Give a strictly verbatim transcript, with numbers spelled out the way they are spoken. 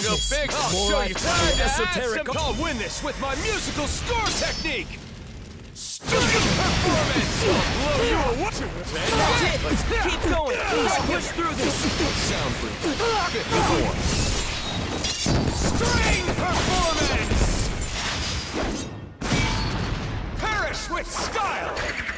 wanna go big? I'll More show like you. time Time to add esoteric. some- I'll win this with my musical score technique. Student performance. I'll blow you away. That's it! Keep going! Let's push through this! Soundproof. fifty-four. String performance. Perish with style.